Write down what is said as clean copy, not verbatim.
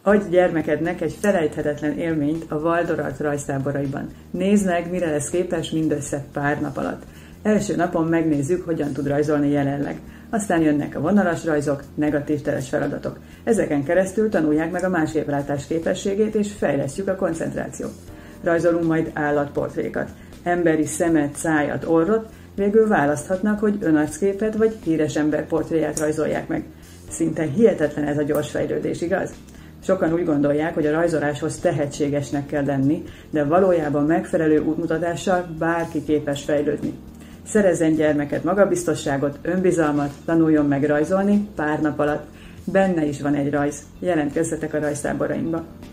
Adj gyermekednek egy felejthetetlen élményt a Waldorf rajztáboraiban. Nézd meg, mire lesz képes mindössze pár nap alatt. Első napon megnézzük, hogyan tud rajzolni jelenleg. Aztán jönnek a vonalas rajzok, negatív teres feladatok. Ezeken keresztül tanulják meg a máséplátás képességét és fejlesztjük a koncentrációt. Rajzolunk majd állatportrékat, emberi szemet, szájat, orrot, végül választhatnak, hogy önarcképet vagy híres ember portréját rajzolják meg. Szinte hihetetlen ez a gyors fejlődés, igaz? Sokan úgy gondolják, hogy a rajzoláshoz tehetségesnek kell lenni, de valójában megfelelő útmutatással bárki képes fejlődni. Szerezzen gyermeked magabiztosságot, önbizalmat, tanuljon meg rajzolni pár nap alatt. Benne is van egy rajz. Jelentkezzetek a rajztáborainkba!